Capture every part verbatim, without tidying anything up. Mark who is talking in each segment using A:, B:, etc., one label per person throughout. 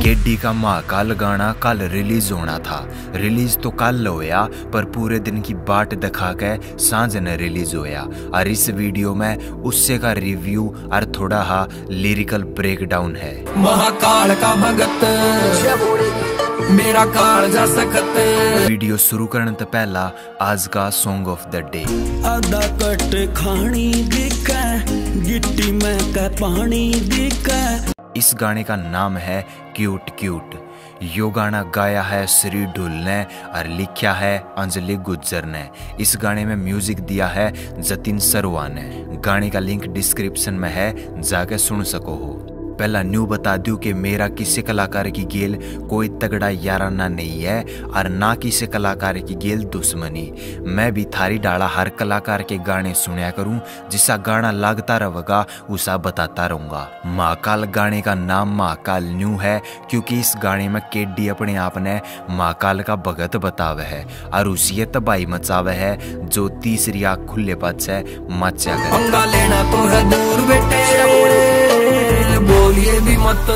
A: KD का महाकाल गाना कल रिलीज होना था। रिलीज तो कल होया पर पूरे दिन की बाट दिखा के सांझ ने रिलीज होया। और इस वीडियो में उससे का रिव्यू और थोड़ा हा लिरिकल ब्रेकडाउन है।
B: महाकाल का भगत मेरा काल जा सकत।
A: वीडियो शुरू करने तो पहला आज का सॉन्ग ऑफ द डे।
B: आधा कट खानी दिखे गिट्टी में का पानी दिखे।
A: इस गाने का नाम है क्यूट क्यूट। यो गाना गाया है श्री ढुल ने और लिखा है अंजलि गुज्जर ने। इस गाने में म्यूजिक दिया है जतिन सरवा ने। गाने का लिंक डिस्क्रिप्शन में है, जाके सुन सको हो। पहला न्यू बता दूं कि मेरा किसी कलाकार की गेल कोई तगड़ा याराना नहीं है और ना किसी कलाकार की गेल दुश्मनी। मैं भी थारी डाला हर कलाकार के गाने सुनया करूं, जिसा गाना लगता रहेगा उसा बताता रहूंगा। महाकाल गाने का नाम महाकाल न्यू है क्योंकि इस गाने में केडी अपने आप ने महाकाल का भगत बतावे है और उसी तबाही मचावे है जो तीसरी आँख खुले पद से मचा
B: बोलिए भी मत।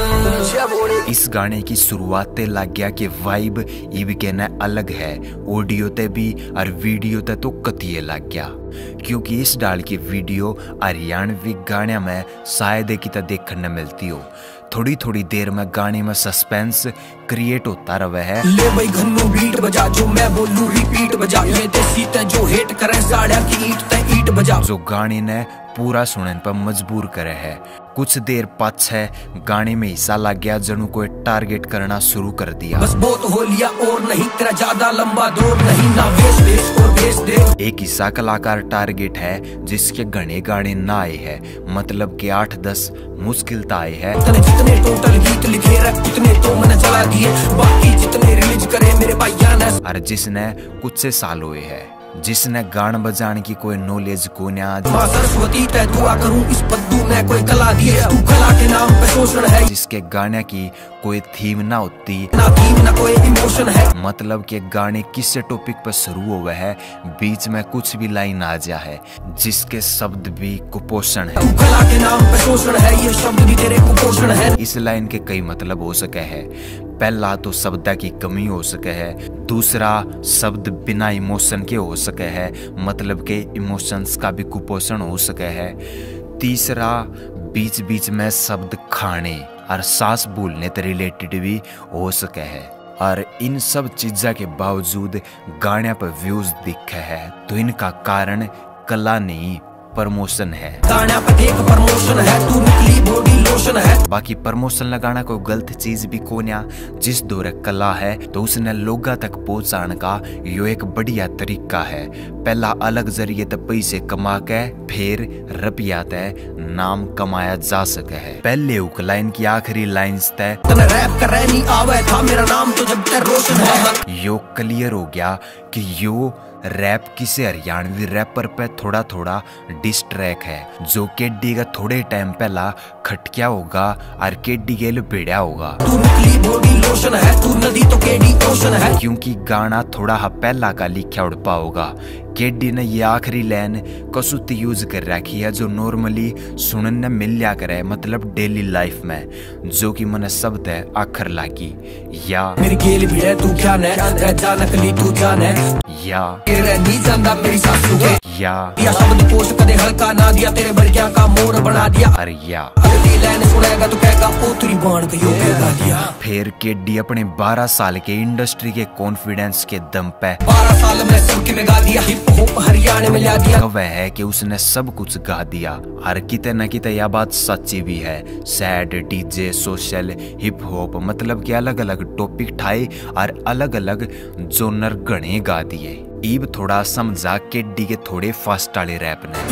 A: इस गाने की शुरुआत लग गया कि वाइब इब के न अलग है। ऑडियो ते भी और वीडियो ते तो कतिये लग गया क्योंकि इस डाल की वीडियो हरियाणवी गाने में शायद की तो देखने मिलती हो। थोड़ी थोड़ी देर में गाने में सस्पेंस क्रिएट होता रहा है।
B: ले भाई घन्नू बीट बजा जो मैं बोलूं रिपीट बजा। ये देसी ते जो हेट करे साड़ा की ईट ते ईट बजा।
A: जो गाने ने पूरा सुनने पर मजबूर करे है। कुछ देर पाछे गाने में हिस्सा लग गया जनू को टारगेट करना शुरू कर दिया।
B: बस बहुत हो लिया और नहीं तेरा ज्यादा लंबा दौर नहीं ना वेश वेश और वेश दे।
A: एक हिस्सा कलाकार टारगेट है जिसके घने गाने ना आए हैं, मतलब के आठ दस मुश्किल आए हैं।
B: जितने टोटल गीत लिखे जितने तो मैंने चला दिए, बाकी जितने रिलीज करे मेरे भाइया ने।
A: और जिसने कुछ से साल हुए है, जिसने गान बजाने की कोई नॉलेज को
B: मां सरस्वती ते दुआ करूं इस पद्दू में कोई कला दिए। तू कला के नाम पे शोषण है।
A: जिसके गाने की कोई थीम ना होती
B: ना थीम ना कोई इमोशन है,
A: मतलब कि गाने किस टॉपिक पर शुरू हुए है बीच में कुछ भी लाइन आ जा है। जिसके शब्द भी कुपोषण है।
B: तू कला के नाम पे शोषण है, ये शब्द भी तेरे कुपोषण है।
A: इस लाइन के कई मतलब हो सके है। पहला तो शब्द की कमी हो सके है, दूसरा शब्द बिना इमोशन के हो सके है, मतलब के इमोशंस का भी कुपोषण हो सके है। तीसरा बीच बीच में शब्द खाने और सांस भूलने से रिलेटेड भी हो सके है। और इन सब चीज़ों के बावजूद गाने पर व्यूज दिखे है तो इनका कारण कला नहीं प्रमोशन है।
B: गाना पर एक प्रमोशन है, तू निकली बॉडी लोशन है।
A: बाकी प्रमोशन लगाना कोई गलत चीज भी कोन्या। जिस दौरे कला है तो उसने लोगा तक पहुंचाने का यो एक बढ़िया तरीका है। पहला अलग जरिए तक पैसे कमा के फिर रुपया तय नाम कमाया जा सके है। पहले उक लाइन की आखिरी लाइंस तय
B: रैप कर नहीं आवे था मेरा नाम तो जब तक रोशन है।
A: यो क्लियर हो गया कि यो रैप किसी हरियाणवी रैपर पे थोड़ा थोड़ा डिस ट्रैक है जो केडी का थोड़े टाइम पहला खटकिया होगा और केडी के लिए भिड़ा होगा।
B: तू निकली बॉडी लोशन है, तू नदी तो केडी ओशन है।
A: क्योंकि गाना थोड़ा हा पहला का लिखा उड़पा होगा। केडी ने ये आखिरी लाइन कसुत यूज कर रखी है जो नॉर्मली सुनने मिल लिया करे, मतलब डेली लाइफ में, जो कि मन शब्द है आखिर लागी। या
B: मेरी गेल भी है तू क्या ने जा नकली तू जान है।
A: या
B: नहीं जानता मेरी सासू के।
A: या
B: या शब्द कोश कदे हल्का ना दिया तेरे बड़किया का मोर बना दिया।
A: अरे या
B: अगली लाइन सुनेगा तो कहेगा पोतरी बाण गयो गा दिया।
A: फिर केडी अपने बारह साल के इंडस्ट्री के कॉन्फिडेंस के दम पे
B: बारह साल में सबके में गा दिया, हिप हॉप हरियाणा में ला दिया।
A: वह है कि उसने सब कुछ गा दिया। और किते न किते यह बात सच्ची भी है। Sad, DJ, social, hip hop, मतलब कि अलग अलग टॉपिक ठाए और अलग अलग जोनर गणे गा दिए। इब थोड़ा समझा केडी के थोड़े फास्ट वाले रैप ने।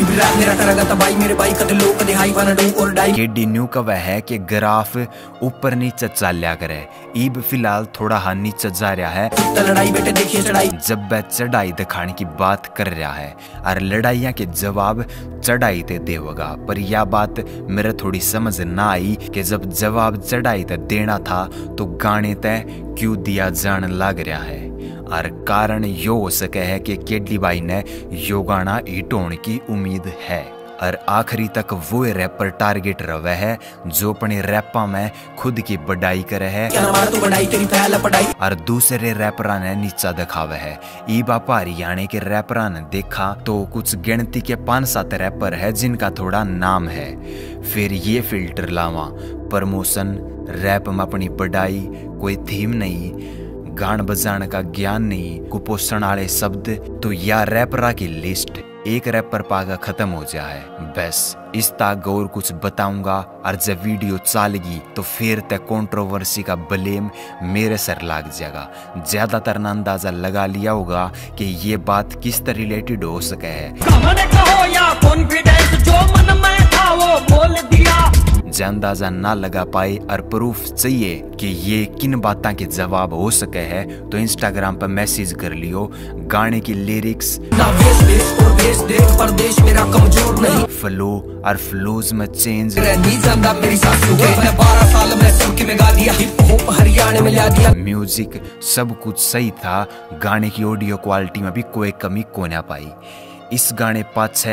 A: केडी न्यू का वह है कि ग्राफ ऊपर नीचे चलिया करे। इब फिलहाल थोड़ा हा नीचे जा रहा है।
B: लड़ाई बेटे देखिए चढ़ाई,
A: जब वह चढ़ाई दिखाने की बात कर रहा है और लड़ाइया के जवाब चढ़ाई ते देगा। पर यह बात मेरे थोड़ी समझ ना आई कि जब जवाब चढ़ाई ते देना था तो गाने तय क्यों दिया जान लग रहा है। और कारण यो हो सके है कि केडी भाई ने यो गाना हिट होने की उम्मीद है। और आखिरी तक वो रैपर टारगेट रवे है जो अपने रैपा में खुद की बढ़ाई करे है और दूसरे रैपरा ने नीचा दिखावे है। ई बापा हरियाणा के रैपरा ने देखा तो कुछ गिनती के पांच सात रैपर है जिनका थोड़ा नाम है। फिर ये फिल्टर लावा प्रमोशन, रैप में अपनी बढ़ाई, कोई थीम नहीं, गान बजाने का ज्ञान नहीं, कुपोषण वाले शब्द, तो या रैपरा की लिस्ट एक रैपर पागा खत्म हो जाए। बस इस ताक और कुछ बताऊंगा और जब वीडियो चालेगी तो फिर तक कंट्रोवर्सी का ब्लेम मेरे सर लग जाएगा। ज्यादातर ने अंदाजा लगा लिया होगा कि ये बात किस तरह रिलेटेड हो सके है। कहो या कॉन्फिडेंस जो मन में था वो बोल दिया। जो अंदाजा ना लगा पाए और प्रूफ चाहिए कि ये किन बातों के जवाब हो सके है तो इंस्टाग्राम पर मैसेज कर लियो। गाने की लिरिक्स ना वेश वेश और वेश देख परदेश मेरा कमजोर नहीं, फ्लो और फ्लोज में चेंज नहीं जानता मेरी सासू के मैं बारह साल में सबके में गा दिया, हिप हॉप हरियाणा में ला दिया। म्यूजिक सब कुछ सही था, गाने की ऑडियो क्वालिटी में भी कोई कमी को ना पाई। इस गाने पाछे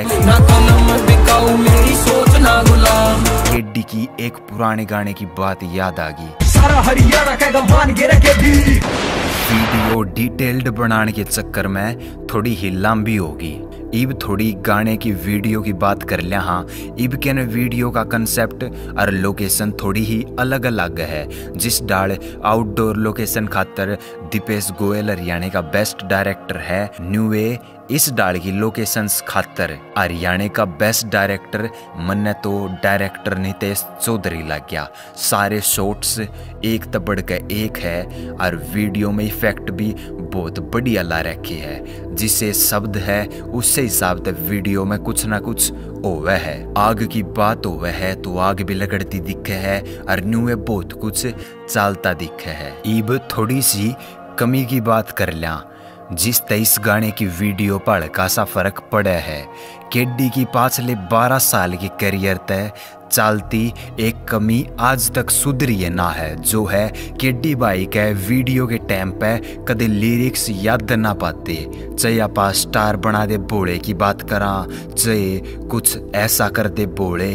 A: केडी की एक पुराने गाने की बात याद आ गई। सारा हरियाणा का गमान गिरा केडी। वीडियो डिटेल्ड बनाने के चक्कर में थोड़ी ही लंबी होगी। इब थोड़ी गाने की वीडियो की बात कर लिया। हाँ, इब के वीडियो का कंसेप्ट और लोकेशन थोड़ी ही अलग अलग है। जिस डाल आउटडोर लोकेशन खातर दीपेश गोयल हरियाणा का बेस्ट डायरेक्टर है। न्यूवे इस डाल की लोकेशंस खातर हरियाणा का बेस्ट डायरेक्टर मन्ने तो डायरेक्टर नितेश चौधरी लग गया। सारे शॉट्स एक तबड़ के एक है और वीडियो में इफेक्ट भी बहुत बढ़िया ला रखे है। जिसे शब्द है उससे हिसाब से वीडियो में कुछ ना कुछ होवे है। आग की बात होवे है तो आग भी लगड़ती दिखे है और न्यूए बहुत कुछ चलता दिखे है। इब थोड़ी सी कमी की बात कर लिया। जिस तेईस गाने की वीडियो पर खासा फर्क पड़ा है। केडी की पाछले बारह साल की करियर तय चलती एक कमी आज तक सुधरी ना है, जो है केडी भाई के वीडियो के टाइम पे कदे लिरिक्स याद ना पाते। चाहे आप स्टार बना दे बोले की बात करा, चाहे कुछ ऐसा कर दे बोले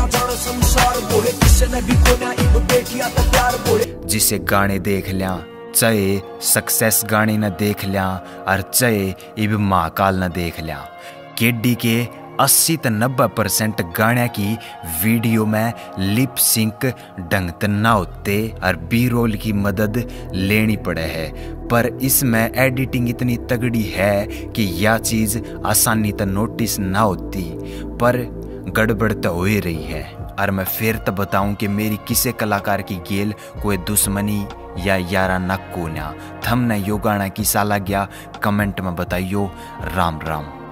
A: जिसे गाने देख लिया, चाहे सक्सेस गाने न देख लिया और चाहे इब महाकाल न देख लिया। केडी के अस्सी से नब्बे परसेंट गाने की वीडियो में लिप सिंक ढंग त ना होते और बी रोल की मदद लेनी पड़े है। पर इसमें एडिटिंग इतनी तगड़ी है कि यह चीज़ आसानी तो नोटिस ना होती, पर गड़बड़ तो हो ही रही है। और मैं फिर तो बताऊं कि मेरी किसी कलाकार की गेल कोई दुश्मनी या यारा न कोना थमने यो गाना की साला गया कमेंट में बताइयो। राम राम।